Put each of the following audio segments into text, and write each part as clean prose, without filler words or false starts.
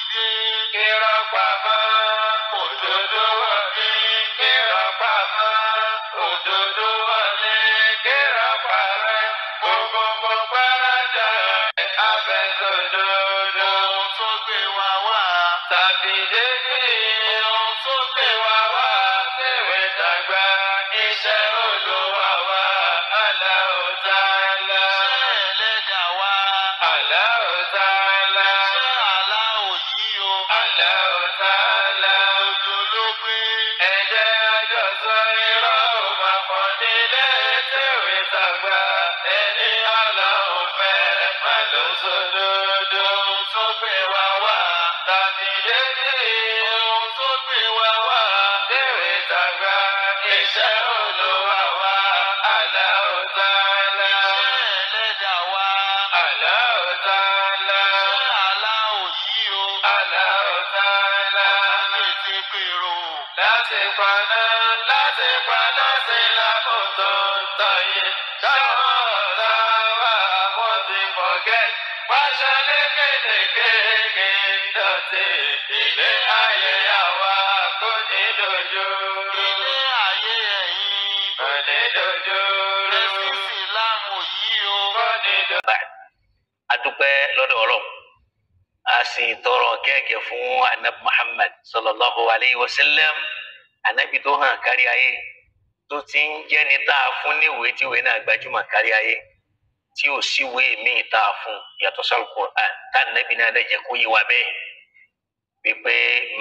Adúpẹ́ lọ́dọ̀ Ọlọ́run a sì tọrọ kẹ́kẹ́ fún anabi Muhammad sallallahu alayhi wa sallam anabi tó hàn kárí ayé tó ti ń jẹ́ni tá a fún níwèé tíwèé náà gbajúmọ̀ kárí ayé tí ò síwèé míì tá a fún yàtọ̀ sí Al-Qur'an tá anabi náà dẹ̀ jẹ́ kó yé wa bẹ́ẹ̀ wípé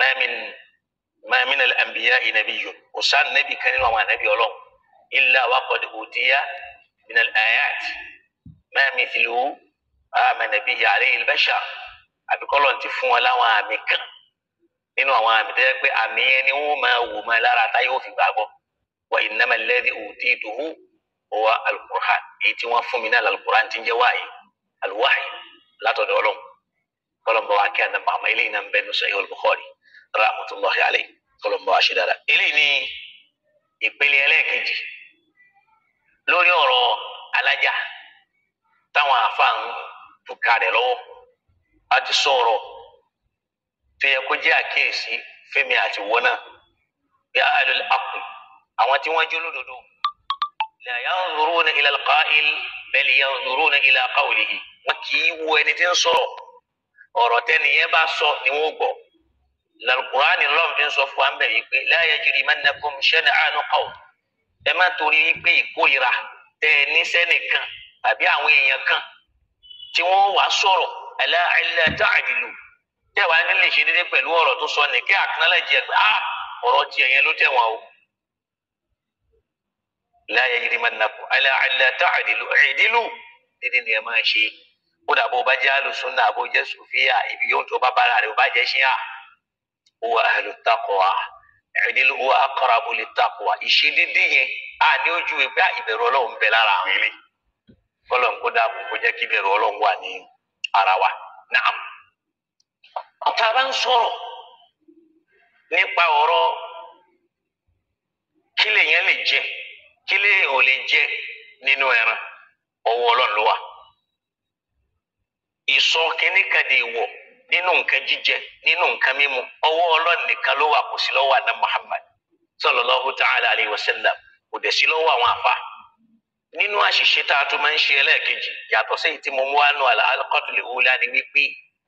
ma min al-anbiya'i nabiyyun kò sá anabi kan nínú àwọn anabi Ọlọ́run illa wa qad utiya min al-ayat ma mithluhu amana bihi alayhi al-bashar àbíkọ́lọ̀ ti fún wọn láwọn àmì kan nínú àwọn àmì tó yẹ pé àmì yẹn ni wọ́n máa wò máa lára tá yóò fi gbàgbọ́ wa innama alladhi utituhu huwa al-Qur'an èyí tí wọ́n fún mi náà al-Qur'an ti ń jẹ́ wáyé al-wahyi látọ̀dọ̀ Ọlọ́run kọ́lọ̀mbọ̀ wa kí àná màmá eléyìí náà ń bẹ́ẹ̀ ní Sahih al-Bukhari rahmatullahi alayhi kọ́lọ̀mbọ̀ wa ṣe dára. eléyìí ni ìpele ẹlẹ́ẹ̀kejì lórí ọ̀rọ̀ alájà táwọn àfáà ń tùkà rẹ̀ lọ́wọ́ a ti sọ̀rọ̀ tó yẹ kó jẹ́ àkíyèsí fẹ́mi àti wọ́n náà bí ahlul aql àwọn tí wọ́n jó lódodo la yanzuruna ila al-qa'il bal yanzuruna ila qawlihi wọn kì í wo ẹni tí ń sọ̀rọ̀ ọ̀rọ̀ tẹ́niyẹn bá sọ ni wọ́n gbọ́ lal-Qur'ani lọ́n fi ń sọ fún wa ń bẹ̀ yìí pé la yajrimannakum shana'anu qawm ẹ má torí pé ìkórira tẹ́ ẹ ní sẹ́nìkan tàbí àwọn èèyàn kan tí wọ́n wá sọ̀rọ̀ ala alla ta'dilu tẹ́ wàá ní lè ṣe déédéé pẹ̀lú ọ̀rọ̀ tó sọ ní kí acknowledge ẹ̀ pé ọ̀rọ̀ tiẹ̀ yẹn ló tẹ̀wọ̀n o. la yajrimannakum ala alla ta'dilu i'dilu dídí ni ẹ máa ṣe ó dàbò bá jẹ́ alùsùnà àbò jẹ́ sùfíà ibi yóò tó bá bára rẹ̀ ó bá jẹ́ ṣíà huwa ahlu taqwa i'dilu huwa aqrabu lit taqwa ìṣe dídí yẹn ní ojú ìgbà ìbẹ̀rù Ọlọ́run bẹ lára àwọn ilé kọlọ̀ ń kó dáàbò kó jẹ́ kí ìbẹ̀rù Ọlọ́run wà ní ara wa. Naam. Tá a bá ń sọ̀rọ̀ nípa ọ̀rọ̀ kí lèèyàn lè jẹ kí lèèyàn ò lè jẹ nínú ẹran ọwọ́ Ọlọ́run ló wà. Ìsọ kínní kan di ìwọ̀ nínú nǹkan jíjẹ nínú nǹkan mímu ọwọ́ Ọlọ́run nìkan ló wà kò sí lọ́wọ́ àná Muhammad sallallahu ta'ala alayhi wa sallam kò dẹ̀ sí lọ́wọ́ àwọn àfa. Nínú àṣìṣe tá a tún máa ń ṣe ẹlẹ́ẹ̀kejì yàtọ̀ sí èyí tí mo mú wá nù al-qatl al-ula ni wípé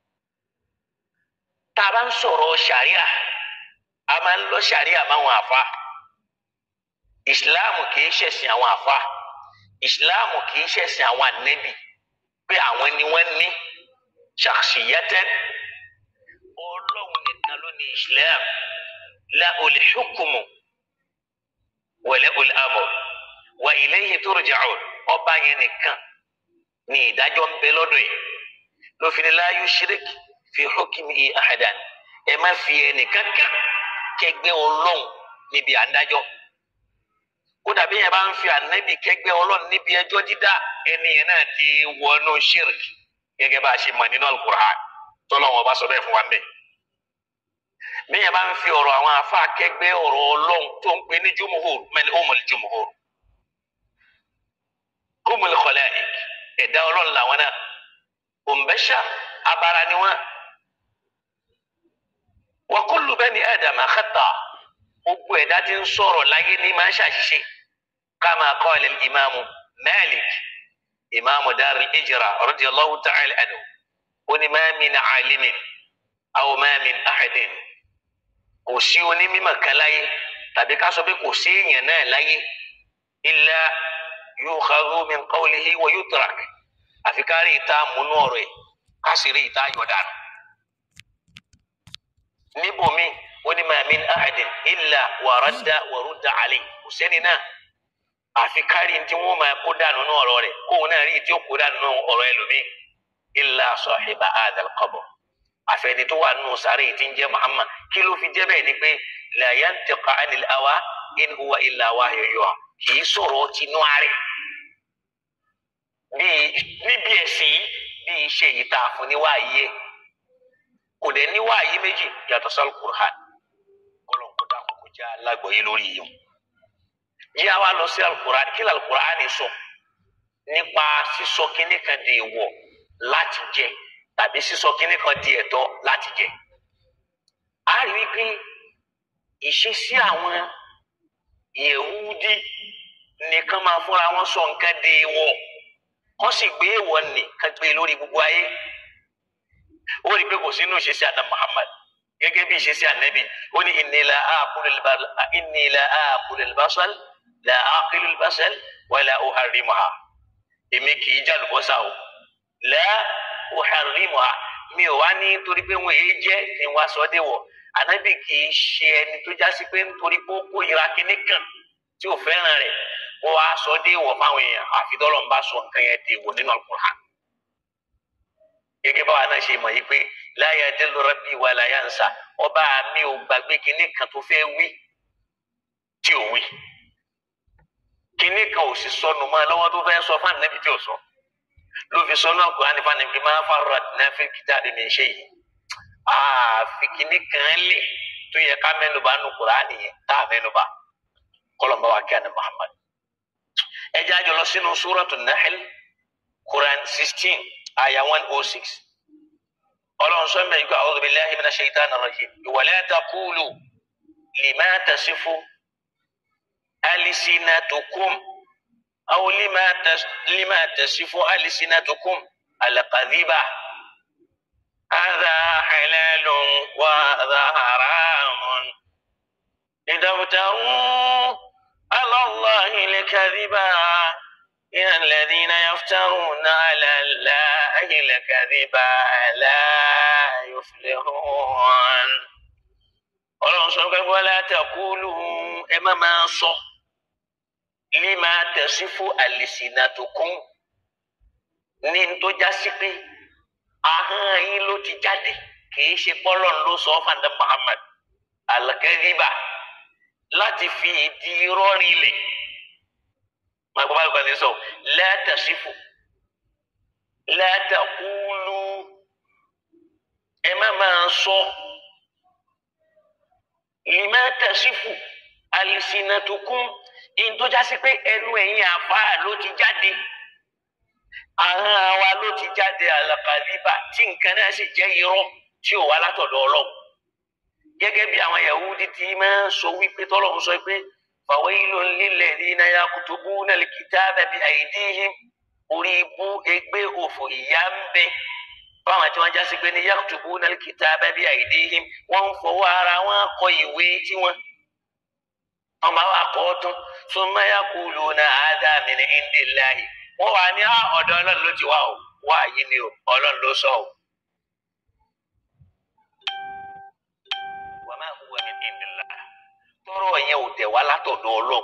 tá a bá ń sọ̀rọ̀ ṣàríà a máa ń lọ ṣàríà máwọn àfa. Ìsìláàmù kì í ṣẹ̀sìn àwọn àfa ìsìláàmù kì í ṣẹ̀sìn àwọn ànẹ́bì pé àwọn ni wọ́n ní shakhsiyatan Ọlọ́run nìkan ló ní Islam lahul hukmu wa lahul amr wa ilayhi turja'un ọba yẹn nìkan ní ìdájọ́ ń bẹ lọ́dọ̀ yìí ló fi ní la yushrik fi hukmihi ahadan ẹ má fi ẹnìkan kan kẹgbẹ́ Ọlọ́run níbi àdájọ́ kódà bí yẹn bá ń fi ànábì kẹgbẹ́ Ọlọ́run níbi ẹjọ́ dídá ẹni yẹn náà ti wọnú shirk gẹ́gẹ́ bá a ṣe mọ̀ nínú al-Qur'an tọ́lọ́wọ́n bá sọ bẹ́ẹ̀ fún wa mẹ́. bí yẹn bá ń fi ọ̀rọ̀ àwọn afa kẹgbẹ́ ọ̀rọ̀ Ọlọ́run tó ń pè ní jumhur man humul jumhur humul khalaiq ẹ̀dá Ọlọ́run làwọn náà òǹbẹ́ṣà abara ni wọn gbogbo ẹ̀dá tí ń sọ̀rọ̀ láyé ní máa ń ṣàṣìṣe kama qala al-imam Malik imam dar al-hijra radiyallahu ta'ala anhu ó ní ma min alimin aw ma min ahadin kò sí onímọ̀ kan láyé tàbí ká sọ pé kò sí èèyàn náà láyé illa yukhadhu min qawlihi wa yutrak àfi ká rí ìta múnú ọ̀rọ̀ ẹ̀ ká sì rí ìta yọ̀dànù. níbòmí ó ní ma min ahadin illa wa rudda alayhi kò sẹ́ni náà àfi ká rí tí wọ́n máa kó dànù nínú ọ̀rọ̀ rẹ̀ kóun náà rí tí ó kó dànù nínú ọ̀rọ̀ ẹlòmíì illa sahiba hadha al-qabr àfẹni tó wà nínú sáré tí ń jẹ́ Muhammad kí ló fi jẹ́ bẹ́ẹ̀ ni pé la yantiqu anil hawa in huwa illa wahyun yuha kì í sọ̀rọ̀ tinú ààrẹ níbi ẹ̀sìn bí iṣẹ́ yìí tá a fún níwáyé kò dẹ̀ níwáyé méjì yàtọ̀ sí Al-Qur'an kọlọ̀kọ̀ dákòókò já alágbọ̀yé lórí yìí yí a wá lọ sí Al-Qur'an kí Al-Qur'an ní sọ nípa sísọ kínní kan di èèwọ̀ láti jẹ tàbí sísọ kínní kan di ẹ̀tọ́ láti jẹ a rí wípé ìṣesí àwọn Yehudi nìkan máa fúnra wọn sọ nǹkan di èèwọ̀ wọ́n sì gbé èèwọ̀ nìkan gbé lórí gbogbo ayé ó rí i pé kò sínú ìṣesí àná Muhammad gẹ́gẹ́ bí ìṣesí ànábì ó ní inni la akulu al-basal la aqilu al-basal wala uharrimuha èmi kì í jàlùbọ́sà o la uharrimuha mi ò wá ní torí pé wọn èyí jẹ́ kí n wá sọ dé wọ̀ ànábì kì í ṣe ẹni tó jásí pé nítorí pé ó kórìíra kínní kan tí ò fẹ́ràn rẹ̀ ó wá sọ dé wọ̀ fáwọn èèyàn àfi tọ́lọ̀ ń bá sọ nǹkan yẹn dé wọ̀ nínú Al-Qur'an gẹ́gẹ́ báwa náà ṣe mọ̀ yìí pé la yadillu rabbi wa la yansa ọba mi ò gbàgbé kínní kan tó fẹ́ wí tí ò wí kínní kan ò sì sọnù mọ́ lọ́wọ́ tó fẹ́ sọ fún ànábì tí ò sọ ló fi sọnù Al-Qur'an ní fani ma farratna fil kitabi min shay'in àfi kínní kan lè tó yẹ ká mẹ́nubà nù Qur'an nìyẹn tá a mẹ́nubà kọlọmba wa kí àná Muhammad ẹ jẹ́ àjọ lọ sínú Suratu Nahl Quran 16 aya 106 ọlọ́run sọ mẹ́rin kó a'udhu billahi minash shaitanir rajim wala taqulu lima tasifu alsinatukum aw lima tasifu alsinatukum al-kadhiba hadha halalun wa hadha haramun litaftaru ala Allahi al-kadhiba إن الذين يفترون على الله الكذب لا يفلحون ọlọ́run sọ pé wala taqulu ẹ má máa sọ lima tasifu alsinatukum ní tó já sí pé ahọ́n yín ló ti jáde kìí ṣe pọ́lọ́n ló sọ fàdé Muhammad al-kadhiba láti fi ìdí rọ́ọ̀rì lẹ̀ ma gbọ́ báyìí kan sọ la tasifu la taqulu ẹ má máa sọ lima tasifu alsinatukum in tó já sí pé ẹnu ẹ̀yin àfáà ló ti jáde ahọ́n wa ló ti jáde al-kadhiba tí nǹkan náà sì jẹ́ irọ́ tí ò wá látọ̀dọ̀ Ọlọ́run gẹ́gẹ́ bí àwọn Yahudi tí máa ń sọ wípé tọ́lọ́run sọ pé fawailun lilladhina yaktubuna al-kitaba bi aydihim orí ibú ẹgbẹ́ òfò ìyá ń bẹ fáwọn tí wọ́n já sí pé ní yaktubuna al-kitaba bi aydihim wọ́n ń fọwọ́ ara wọn kọ ìwé tí wọ́n bá wà kọ́ tún summa yaquluna hadha min indillahi wọ́n wà ní ọ̀dọ̀ Ọlọ́run ló ti wá o wá yìí ni o Ọlọ́run ló sọ o. wa ma huwa min indillah tọrọ yẹn ò tẹ̀ wá látọ̀dọ̀ Ọlọ́run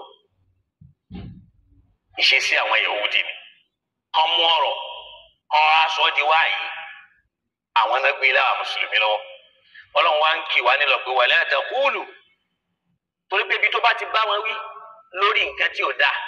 ìṣesí àwọn Yahudi ni ọmọ ọ̀rọ̀ aṣọ di wáyé àwọn náà gbé láwọn mùsùlùmí lọ́wọ́ Ọlọ́run wá ń kì wá nílò pé wala taqulu torí pé ibi tó bá ti bá wọn wí lórí nǹkan tí ò dáa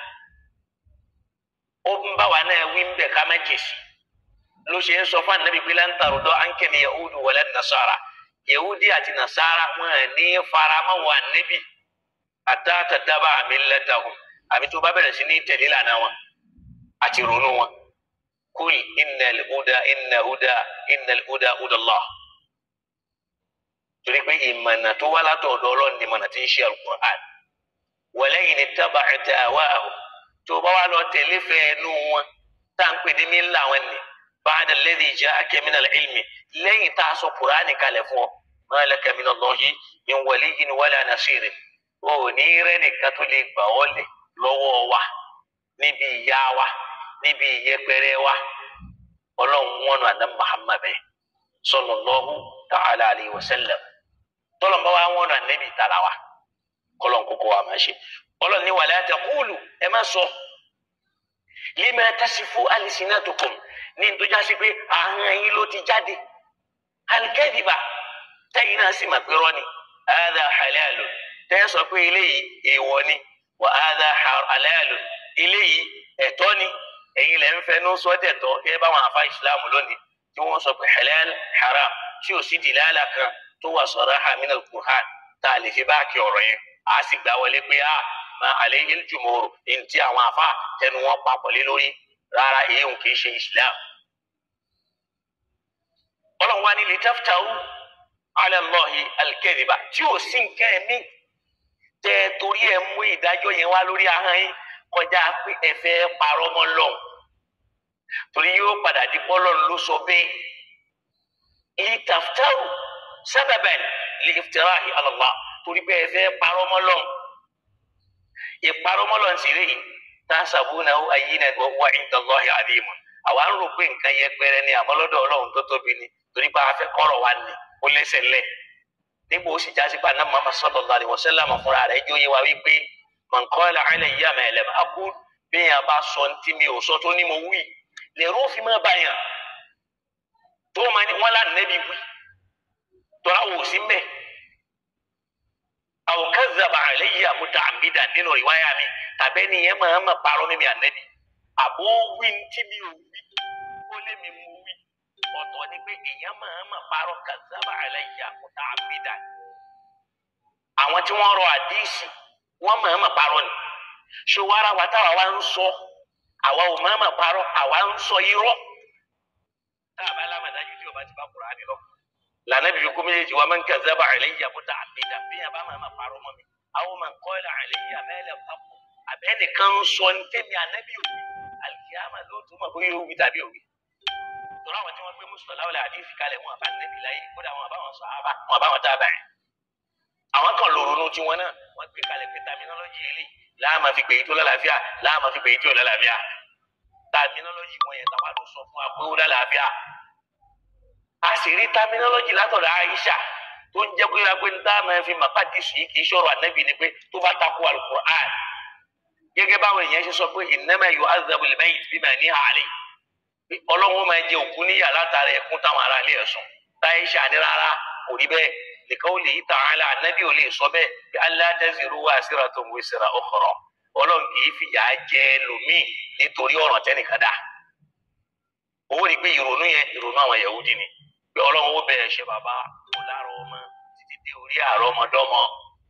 ó ń bá wa náà wí ń bẹ̀ ká má jèsì ló ṣe ń sọ fún ànábì pé lan tarda anka al-yahudu wala an-nasara Yahudi àti Nasara wọn ní faramọ́ wà níbi hatta tattabi'a millatahum àbí tó bá bẹ̀rẹ̀ sí ní tẹ̀lé lànà wọn àti ronú wọn kul innal huda hudallah torí pé ìmọ̀nà tó wá látọ̀dọ̀ Ọlọ́run ni ìmọ̀nà tí ń ṣe Al-Qur'an walain ittaba'ta ahwa'ahum tó bá wá lọ tẹ̀lé fẹ́ ẹnu wọn tá à ń pè ní mílà wọn ni ba'da alladhi ja'aka minal ilmi lẹ́yìn tá a sọ Kùránì kalẹ̀ fún ọ ma laka minallahi min waliyyin wala nasirin o ò ní rẹ́ nìkan tó lè gbà ọ́ lẹ̀ lọ́wọ́ wa níbi ìyà wa níbi ìyẹpẹrẹ wa Ọlọ́run wọn àná Muhammad sallallahu ta'ala alayhi wa sallam tọ́lọ̀ bá wa wọn ànábì tara wa kọ́lọ́n kókó wa máa ṣe Ọlọ́run ní wala taqulu ẹ má sọ lima tasifu alsinatukum ní ìtọ́já sí pé ahọ́n yín ló ti jáde al-kadhiba tẹ́yìn náà sì máa pé rọ́ ni hadha halalun tẹ́ sọ pé eléyìí èèwọ̀ ni wa hadha halalun eléyìí ẹ̀tọ́ ni ẹ̀yin lẹ́ ń fẹnu sọ dẹ̀tọ́ kí ẹ bá wọn àfa ìsìlámù lónìí tí wọ́n sọ pé halal haram tí ò sí dìlálà kan tó wà saraha min al-Qur'an tá a lè fi báàkì ọ̀rọ̀ yẹn a sì gbà wọlé pé ma alayhi al-jumhur ntí àwọn afa tẹnu wọn papọ̀ lé lórí rárá èyí kì í ṣe islam. Ọlọ́run wa ní litaftaru ala Allahi al-kadhiba tí ò sí nǹkan ẹ̀mí tẹ torí ẹ̀ mú ìdájọ́ yẹn wá lórí ahọ́n yín kọjá pé ẹ fẹ́ parọ́ mọ́ lọ́hùn torí yóò padà di bọ́lọ̀ ló sọ bẹ́ẹ̀ litaftaru sababan li iftirahi ala Allah torí pé ẹ fẹ́ parọ́ mọ́ lọ́hùn ìparọ́ mọ́ lọ́hùn sí rèé tahsabunahu hayyinan wa huwa inda Allahi adhimun àwa ń rò pé nǹkan yẹpẹrẹ ni àmọ́ lọ́dọ̀ Ọlọ́run tó tóbi ni torí pé a fẹ́ kọ́rọ̀ wa ni ó lẹ́sẹ̀ lẹ̀ nígbà ó sì já sí pé àná Muhammad sallallahu alaihi wasallam fúnra rẹ̀ jó yé wa wípé man qala alayya ma lam aqul bí yẹn bá sọ ntí mi ò sọ tó ní mo wí lẹ́rú òfin máa bá yàn tó máa ní wọ́n lánàá nẹ́bí wí tọ́ra wò sí mẹ́ aw kazzaba alayya muta'ammidan nínú riwaya mi tàbí ẹni yẹn máa ma parọ́ mímí ànẹ́bí àbó wí ntí mi ò wí ó lé mi mú wí ọ̀tọ̀ ni pé èèyàn máa ma parọ́ kazzaba alayya muta'ammidan àwọn tí wọ́n rọ àdíìsì wọ́n máa ma parọ́ ni ṣòwárà wa táwa wá ń sọ àwa ò máa ma parọ́ àwa ń sọ irọ́ táàbà alámàdájú tí o bá ti bá Kùránì lọ lànà bíbí kó méjèèjì wa man kazzaba alayya muta'ammidan bí yàrá máa ma parọ́ mọ́ mi aw man qala alayya ma lam aqul abẹ́nìkan sọ ní tẹ́mi ànábì òbí alikiyama ló tún mọ̀ bóyá òwì tàbí òwì tọ́lá àwọn tí wọ́n gbé mùsùlùmí láwùlẹ̀ àdìsí kalẹ̀ wọn àbá ànábì láyé kódà wọn àbáwọn sàhábà wọn àbáwọn tábàáyé àwọn kan lò ronú tiwọn náà wọ́n gbé kalẹ̀ pé terminology eléyìí láàmà fi pèyí tó lálàáfíà láàmà fi pèyí tó lálàáfíà terminology wọn yẹn táwa ló sọ fún wa pé ó lálàáfíà a sì rí terminology látọ̀dọ̀ Aisha tó ń jẹ́ pé wíwá pé níta máa fi màkàdísù yìí kì í ṣọ̀rọ̀ ànábì ni pé tó bá takò Al-Qur'an gẹ́gẹ́ báwọn èèyàn ṣe sọ pé innama yu'adhabu al-mayyit bima niha alayhi Ọlọ́run máa jẹ òkú níyà látara ẹ̀kún táwọn ará ilé ẹ̀sùn Aisha ní rárá kò rí bẹ́ẹ̀ liqawlihi ta'ala ànábì ò lè sọ bẹ́ẹ̀ bí alla taziru waziratun wizra ukhra Ọlọ́run kì í fìyà jẹ lòmíì nítorí ọ̀ràn tẹ́nìkan dá owó ni pé ìrònú yẹn ìrònú àwọn Yahudi ni pé Ọlọ́run ó bẹ̀rẹ̀ ṣe bàbá kó láàrọ̀ ọmọ títí dé orí àárọ̀ ọmọdọ́mọ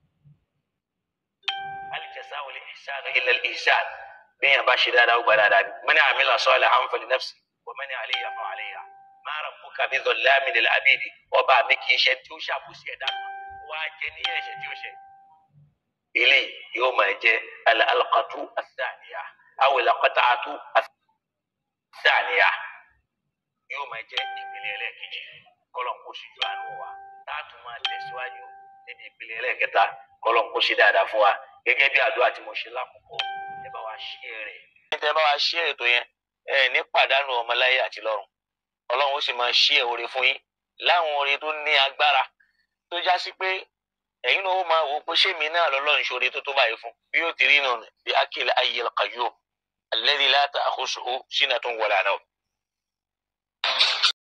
hal jazā'ul ihsāni illā al-ihsān bẹ́ẹ̀ bá ṣe dáadáa ó gba dáadáa ni man 'amila ṣāliḥan falinafsihi wa man 'alayha fa'alayhā mā rabbuka biẓallāmin lil-'abīd ọba mi kì í ṣe tí ó ṣàbùsí ẹ̀dá kan wá jẹ ní ẹ̀ṣẹ̀ tí ó ṣe ilé yóò máa jẹ al-alqatu ath-thāniyah aw al-qat'atu ath-thāniyah yóò máa jẹ ìpínlẹ̀ ẹlẹ́ẹ̀kejì kọ́lọ̀ kó sì ju àánú wa táàtù máa tẹ̀síwájú níbi ìpínlẹ̀ ẹlẹ́ẹ̀kẹta kọ́lọ̀ kó sì dáadáa fún wa gẹ́gẹ́ bí àdúrà tí mo ṣe lákòókò ẹ bá wa share rẹ̀. ẹ bá wa share ètò yẹn ẹ ní pàdánù ọmọláyé àti lọ́run Ọlọ́run ó sì máa share oore fún yín láwọn oore tó ní agbára tó já sí pé ẹ̀yin náà ó máa wò pé ṣé mi náà lọ́lọ́run ṣoore tó tó báyìí fún bí yóò ti rí nù bí akil hayyil qayyum alladhi la ta'khusuhu sinatun wala nawm.